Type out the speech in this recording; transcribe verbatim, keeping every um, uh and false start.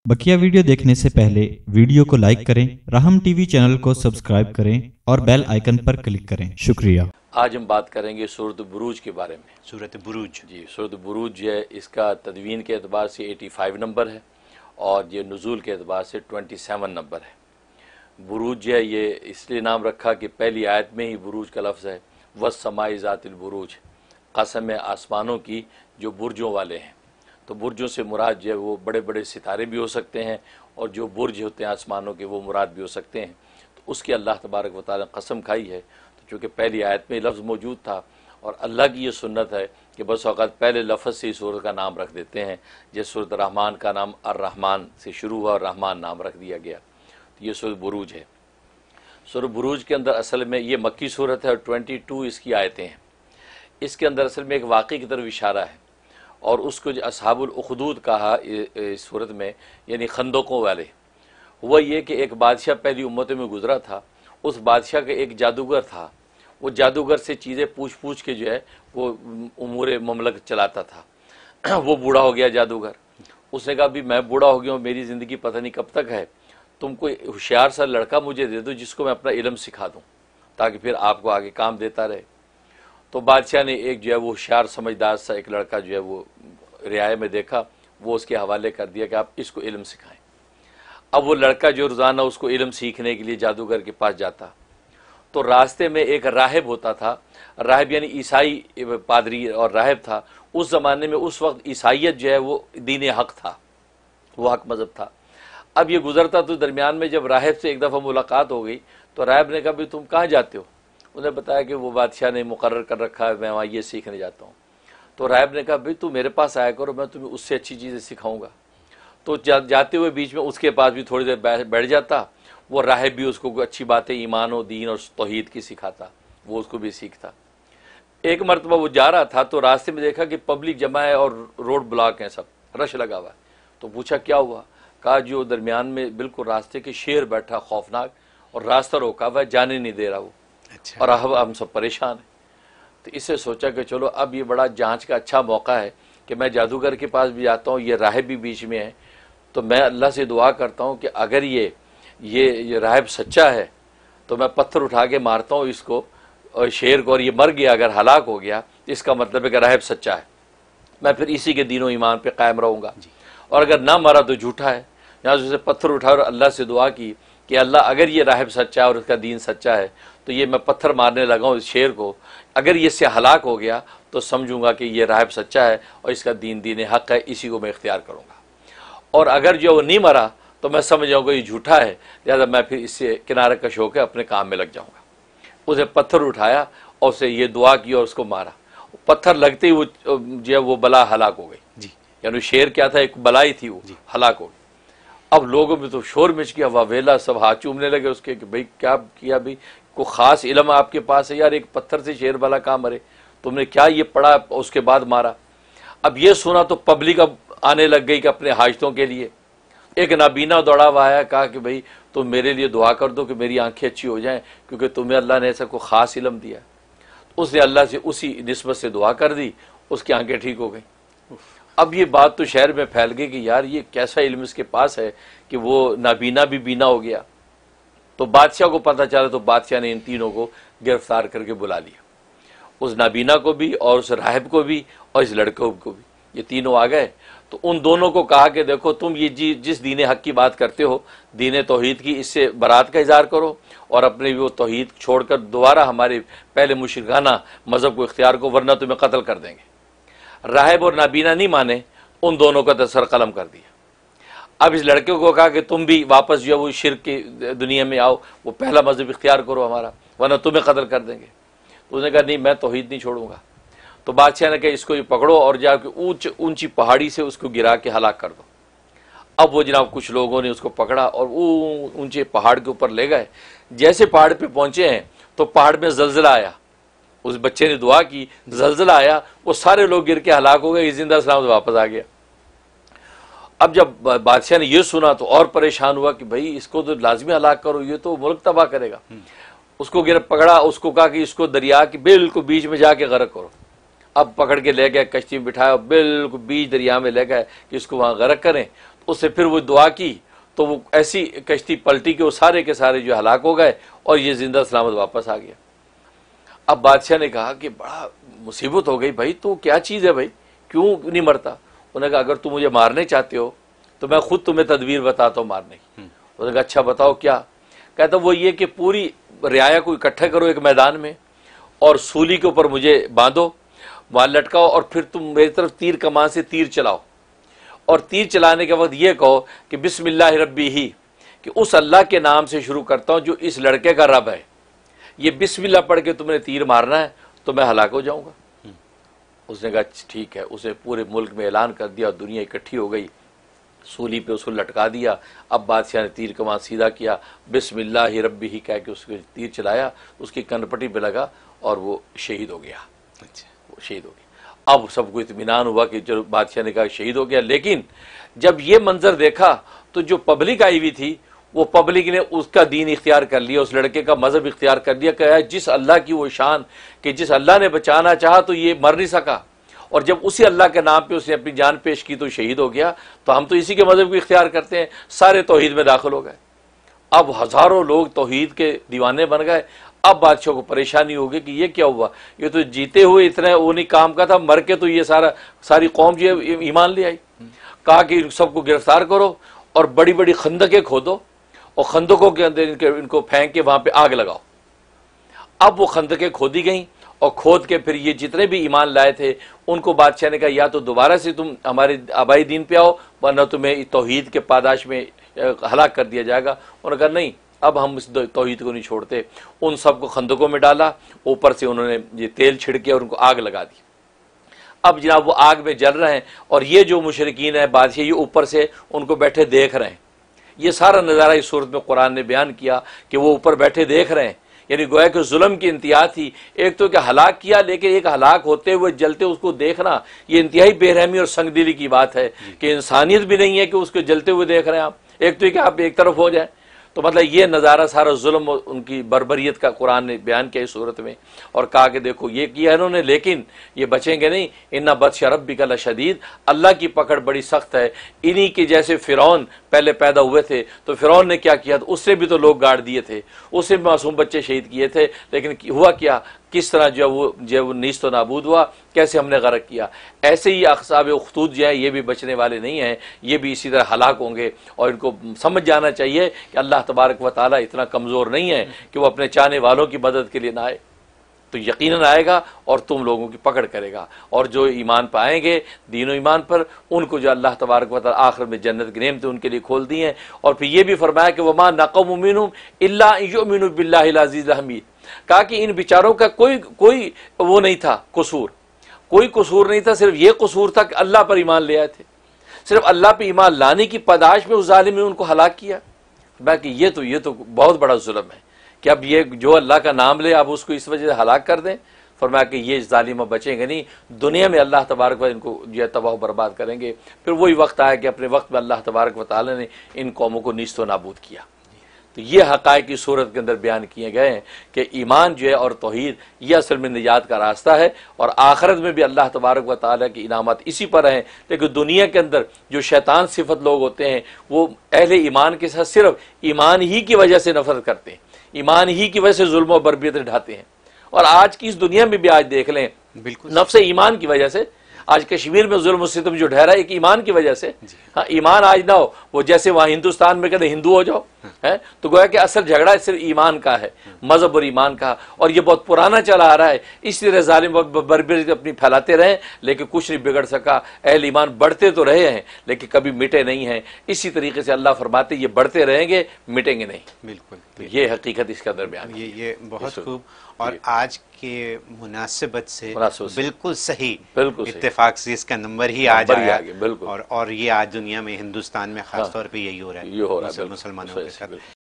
बकिया video देखने से पहले वीडियो को लाइक करें, राहम टीवी चैनल को सब्सक्राइब करें और बेल आइकन पर क्लिक करें। शुक्रिया। आज हम बात करेंगे सूरत बुरूज के बारे में। सूरत बुरूज जी, सूरत बुरूज जो है इसका तदवीन के एतबार से पचासी नंबर है और ये नुज़ूल के एतबार से सत्ताईस नंबर है। बुरूज जो है ये इसलिए नाम रखा कि पहली आयत में ही बुरूज का लफ्ज़ है, वस्समाई ज़ातिल बुरूज, कसम है आसमानों की जो बुर्जों वाले हैं। तो बुर्जों से मुराद जो है वो बड़े बड़े सितारे भी हो सकते हैं और जो बुर्ज होते हैं आसमानों के वो मुराद भी हो सकते हैं। तो उसकी अल्लाह तबारक व तआला ने कसम खाई है। तो चूँकि पहली आयत में लफ्ज़ मौजूद था और अल्लाह की ये सुन्नत है कि बस औक़ात पहले लफ्ज़ से ही सूरत का नाम रख देते हैं। जैसे सूरत रहमान का नाम अर्रहमान से शुरू हुआ और रहमान नाम रख दिया गया। तो ये सूरत बुरूज है। सूरत बुरूज के अंदर असल में ये मक्की सूरत है और बाईस इसकी आयतें हैं। इसके अंदर असल में एक वाक़ई की तरफ इशारा है और उसको जो असहाबुल उखदूद कहा इस सूरत में, यानी खंदकों वाले। हुआ ये कि एक बादशाह पहली उम्मतों में गुजरा था। उस बादशाह का एक जादूगर था। वो जादूगर से चीज़ें पूछ पूछ के जो है वो उमूर ममलकत चलाता था। वो बूढ़ा हो गया जादूगर। उसने कहा भी मैं बूढ़ा हो गया हूँ, मेरी ज़िंदगी पता नहीं कब तक है, तुम कोई होशियार सा लड़का मुझे दे दो जिसको मैं अपना इल्म सिखा दूँ ताकि फिर आपको आगे काम देता रहे। तो बादशाह ने एक जो है वो होशियार समझदार सा एक लड़का जो है वो रियाए में देखा, वो उसके हवाले कर दिया कि आप इसको इल्म सिखाएं। अब वो लड़का जो रोज़ाना उसको इल्म सीखने के लिए जादूगर के पास जाता, तो रास्ते में एक राहिब होता था। राहिब यानी ईसाई पादरी और राहिब था। उस ज़माने में उस वक्त ईसाइयत जो है वो दीन हक था, वो हक मज़हब था। अब ये गुज़रता तो दरमियान में जब राहिब से एक दफ़ा मुलाकात हो गई तो राहिब ने कहा भी तुम कहाँ जाते हो? उन्हें बताया कि वो बादशाह ने मुकर्रर कर रखा है, मैं वहाँ ये सीखने जाता हूँ। तो राहिब ने कहा भाई तू मेरे पास आया करो, मैं तुम्हें उससे अच्छी चीज़ें सिखाऊंगा। तो जा, जाते हुए बीच में उसके पास भी थोड़ी देर बैठ जाता। वो राहिब भी उसको अच्छी बातें ईमान और दीन और तौहीद की सिखाता, वो उसको भी सीखता। एक मरतबा वो जा रहा था तो रास्ते में देखा कि पब्लिक जमा है और रोड ब्लॉक हैं, सब रश लगा हुआ है। तो पूछा क्या हुआ? कहा जो दरमियान में बिल्कुल रास्ते के शेर बैठा खौफनाक और रास्ता रोका हुआ है, जाने नहीं दे रहा वो। अच्छा। और अब हम सब परेशान हैं। तो इससे सोचा कि चलो अब ये बड़ा जांच का अच्छा मौका है कि मैं जादूगर के पास भी जाता हूँ, ये राहिब भी बीच में है। तो मैं अल्लाह से दुआ करता हूँ कि अगर ये ये ये राहिब सच्चा है तो मैं पत्थर उठा के मारता हूँ इसको और शेर को, और ये मर गया, अगर हलाक हो गया तो इसका मतलब है कि राहिब सच्चा है, मैं फिर इसी के दीनों ईमान पर कायम रहूँगा। और अगर ना मरा तो झूठा है। यहाँ से पत्थर उठा और अल्लाह से दुआ की कि अल्लाह अगर ये राहिब सच्चा है और उसका दीन सच्चा है तो ये मैं पत्थर मारने लगा हूँ इस शेर को, अगर ये इससे हलाक हो गया तो समझूंगा कि ये राहिब सच्चा है और इसका दीन दीन हक़ है, इसी को मैं इख्तियार करूँगा। और अगर जो वो नहीं मरा तो मैं समझ जाऊँगा ये झूठा है, लिहाजा मैं फिर इससे किनारे कश होकर अपने काम में लग जाऊँगा। उसे पत्थर उठाया और उसे ये दुआ की और उसको मारा। पत्थर लगते ही वो जो है वो बला हलाक हो गई। जी, यानी शेर क्या था, एक बलाई थी, वो हलाक हो गई। अब लोगों में तो शोर मच गया, वावेला, सब हाथ चूमने लगे उसके कि भाई क्या किया, भाई को ख़ास इल्म आपके पास है यार, एक पत्थर से शेर वाला कहाँ मरे, तुमने क्या ये पढ़ा उसके बाद मारा। अब ये सुना तो पब्लिक अब आने लग गई कि अपने हाजतों के लिए। एक नाबीना दौड़ा हुआ आया, कहा कि भाई तुम मेरे लिए दुआ कर दो कि मेरी आंखें अच्छी हो जाएं क्योंकि तुम्हें अल्लाह ने ऐसा कोई ख़ास इल्म दिया। उसने अल्लाह से उसी निस्बत से दुआ कर दी, उसकी आंखें ठीक हो गई। अब ये बात तो शहर में फैल गई कि यार ये कैसा इल्म इसके पास है कि वो नाबीना भी बीना हो गया। तो बादशाह को पता चला तो बादशाह ने इन तीनों को गिरफ्तार करके बुला लिया, उस नाबीना को भी और उस राहिब को भी और इस लड़के को भी। ये तीनों आ गए तो उन दोनों को कहा कि देखो तुम ये जी जिस दीन हक की बात करते हो, दीन तौहीद की, इससे बरात का इज़हार करो और अपने वो तौहीद छोड़कर दोबारा हमारे पहले मुशरिकाना मज़हब को इख्तियार को, वरना तुम्हें कत्ल कर देंगे। राहिब और नाबीना नहीं माने, उन दोनों का दसर कलम कर दिया। अब इस लड़के को कहा कि तुम भी वापस जो है वो शिर्क की दुनिया में आओ, वो पहला मज़हब इख्तियार करो हमारा, वरना तुम्हें कत्ल कर देंगे। तो उसने कहा नहीं, मैं तौहीद नहीं छोड़ूंगा। तो बादशाह ने कहा इसको ये पकड़ो और जाके ऊंच ऊंची पहाड़ी से उसको गिरा के हलाक कर दो। अब वो जनाब कुछ लोगों ने उसको पकड़ा और वो ऊंचे पहाड़ के ऊपर ले गए। जैसे पहाड़ पे पहुंचे हैं तो पहाड़ में जलजला आया। उस बच्चे ने दुआ की, जलजला आया, वो सारे लोग गिर के हलाक हो गए, जिंदा सलामत वापस आ गया। अब जब बादशाह ने ये सुना तो और परेशान हुआ कि भाई इसको तो लाजमी हलाक करो, ये तो मुल्क तबाह करेगा। उसको गिर पकड़ा, उसको कहा कि इसको दरिया के बिल्कुल बीच में जाके गर्क करो। अब पकड़ के ले गए, कश्ती में बिठाया, बिल्कुल बीच दरिया में ले गए कि इसको वहाँ गर्क करें। اس سے پھر وہ دعا کی تو وہ ایسی کشتی پلٹی کہ وہ سارے کے سارے جو ہلاک ہو گئے اور یہ زندہ سلامت واپس آ گیا۔ اب بادشاہ نے کہا کہ بڑا مصیبت ہو گئی بھائی، تو کیا چیز ہے بھائی، کیوں نہیں مرتا؟ انہوں نے کہا اگر تم مجھے مارنے چاہتے ہو تو میں خود تمہیں تدبیر بتاتا ہوں مارنے کی۔ انہوں نے کہا اچھا بتاؤ کیا؟ کہتا وہ یہ کہ پوری رعایا کو اکٹھا کرو ایک میدان میں اور سولی کے اوپر مجھے باندھو، وہاں لٹکاؤ، اور پھر تم میری طرف تیر کمان سے تیر چلاؤ، اور تیر چلانے کے وقت یہ کہو کہ بسم اللہ ربی ہی، کہ اس اللہ کے نام سے شروع کرتا ہوں جو اس لڑکے کا رب ہے۔ یہ بسم اللہ پڑھ کے تم نے تیر مارنا ہے تو میں ہلاک ہو جاؤں گا۔ اس نے کہا ٹھیک ہے۔ اسے پورے ملک میں اعلان کر دیا، دنیا اکٹھی ہو گئی، سولی پہ اس کو لٹکا دیا۔ اب بادشاہ نے تیر کمان سیدھا کیا، بسم اللہ ربی ہی کہہ کے اس کو تیر چلایا، اس کی کنپٹی پہ لگا اور وہ شہید ہو گیا۔ وہ شہید ہو گیا۔ اب سب کو اطمینان ہوا کہ جو بادشاہ نے کہا شہید ہو گیا، لیکن جب یہ منظر دیکھا تو جو پبلک آئی ہوئی تھی وہ پبلک نے اس کا دین اختیار کر لیا، اس لڑکے کا مذہب اختیار کر لیا کہ جس اللہ کی وہ شان کہ جس اللہ نے بچانا چاہا تو یہ مر نہیں سکا، اور جب اسی اللہ کے نام پہ اس نے اپنی جان پیش کی تو شہید ہو گیا، تو ہم تو اسی کے مذہب کو اختیار کرتے ہیں۔ سارے توحید میں داخل ہو گئے۔ اب ہزاروں لوگ توحید کے دیوانے بن گئے۔ اب بادشاہ کو پریشانی ہوگی کہ یہ کیا ہوا، یہ تو جیتے ہوئے اتنا وہ نہیں کام کا تھا، مر کے تو یہ سارا ساری قوم جو ہے ایمان لے آئی۔ کہا کہ ان سب کو گرفتار کرو اور بڑی بڑی خندقیں کھودو اور خندقوں کے اندر ان کے ان کو پھینک کے وہاں پہ آگ لگاؤ۔ اب وہ خندقیں کھودی گئیں اور کھود کے پھر یہ جتنے بھی ایمان لائے تھے ان کو بادشاہ نے کہا یا تو دوبارہ سے تم ہمارے آبائی دین پہ آؤ ورنہ تمہیں توحید کے پاداش میں ہلاک کر دیا جائے گا۔ انہوں نے کہا نہیں، اب ہم اس توحید کو نہیں چھوڑتے۔ ان سب کو خندقوں میں ڈالا، اوپر سے انہوں نے یہ تیل چھڑکے اور ان کو آگ لگا دی۔ اب جناب وہ آگ میں جل رہے ہیں اور یہ جو مشرکین ہیں بادشاہ یہ اوپر سے ان کو بیٹھے دیکھ رہے ہیں۔ یہ سارا نظارہ اس صورت میں قرآن نے بیان کیا کہ وہ اوپر بیٹھے دیکھ رہے ہیں، یعنی گویا کہ ظلم کی انتہا تھی۔ ایک تو کہ ہلاک کیا، لیکن ایک ہلاک ہوتے ہوئے جلتے اس کو دیکھنا یہ انتہائی بے رحمی اور سنگ دلی کی بات ہے کہ انسانیت بھی نہیں ہے کہ اس کو جلتے ہوئے دیکھ رہے ہیں آپ۔ ایک تو یہ کہ آپ ایک طرف ہو جائیں، تو مطلب یہ نظارہ سارا ظلم اور ان کی بربریت کا قرآن نے بیان کیا اس صورت میں، اور کہا کہ دیکھو یہ کیا انہوں نے لیکن یہ بچیں گے نہیں۔ ان بطش ربک لشدید، اللہ کی پکڑ بڑی سخت ہے۔ انہی کے جیسے فرعون پہلے پیدا ہوئے تھے تو فرعون نے کیا کیا، اس سے بھی تو لوگ گاڑ دیے تھے، اس سے بھی معصوم بچے شہید کیے تھے، لیکن ہوا کیا، کس طرح جو وہ جو نیست و نابود ہوا، کیسے ہم نے غرق کیا۔ ایسے ہی اقصاب اخدود جو ہیں یہ بھی بچنے والے نہیں ہیں، یہ بھی اسی طرح ہلاک ہوں گے، اور ان کو سمجھ جانا چاہیے کہ اللہ تبارک و تعالیٰ اتنا کمزور نہیں ہے کہ وہ اپنے چاہنے والوں کی مدد کے لیے نہ آئے، تو یقیناً آئے گا اور تم لوگوں کی پکڑ کرے گا۔ اور جو ایمان پہ آئیں گے دین و ایمان پر، ان کو جو اللہ تبارک و تعالیٰ آخرت میں جنت کی نعمتیں ان کے لیے کھول دی ہیں۔ اور پھر یہ بھی فرمایا کہ وما نقموا منہم الا ان یؤمنوا باللہ العزیز الحمید، کہا کہ ان بیچاروں کا کوئی کوئی وہ نہیں تھا قصور، کوئی قصور نہیں تھا، صرف یہ قصور تھا کہ اللہ پر ایمان لے آئے تھے۔ صرف اللہ پہ ایمان لانے کی پاداش میں اس ظالم نے ان کو ہلاک کیا۔ باقی یہ تو یہ تو بہت بڑا ظلم ہے کہ اب یہ جو اللہ کا نام لے آپ اس کو اس وجہ سے ہلاک کر دیں۔ فرمایا کہ یہ ظالم بچیں گے نہیں، دنیا میں اللہ تبارک و ان کو جو ہے تباہ و برباد کریں گے۔ پھر وہی وقت آیا کہ اپنے وقت میں اللہ تبارک و تعالی نے ان قوموں کو نیست و نابود کیا۔ تو یہ حقائق کی صورت کے اندر بیان کیے گئے ہیں کہ ایمان جو ہے اور توحید یہ اصل میں نجات کا راستہ ہے، اور آخرت میں بھی اللہ تبارک و تعالیٰ کی انعامات اسی پر ہیں۔ لیکن دنیا کے اندر جو شیطان صفت لوگ ہوتے ہیں وہ اہل ایمان کے ساتھ صرف ایمان ہی کی وجہ سے نفرت کرتے ہیں، ایمان ہی کی وجہ سے ظلم و بربریت ڈھاتے ہیں۔ اور آج کی اس دنیا میں بھی آج دیکھ لیں، بالکل نفس ایمان کی وجہ سے آج کشمیر میں ظلم و ستم جو ڈھہرا ہے ایک ایمان کی وجہ سے۔ ہاں ایمان آج نہ ہو، وہ جیسے وہاں ہندوستان میں کہتے ہیں ہندو ہو جاؤ، ہے تو گویا کہ اصل جھگڑا صرف ایمان کا ہے، مذہب اور ایمان کا، اور یہ بہت پرانا چلا آ رہا ہے۔ اس طرح ظالم بربریت اپنی پھیلاتے رہے لیکن کچھ نہیں بگڑ سکا۔ اہل ایمان بڑھتے تو رہے ہیں لیکن کبھی مٹے نہیں ہیں۔ اسی طریقے سے اللہ فرماتے یہ بڑھتے رہیں گے، مٹیں گے نہیں۔ بالکل یہ حقیقت اس کے اندر بیان ہے۔ یہ بہت خوب، اور آج کے مناسبت سے بالکل صحیح، بالکل اتفاق سے اس کا نمبر ہی آ جائے، اور اور یہ آج دنیا میں ہندوستان میں خاص طور پہ یہی ہو رہا ہے مسلمانوں کے ساتھ۔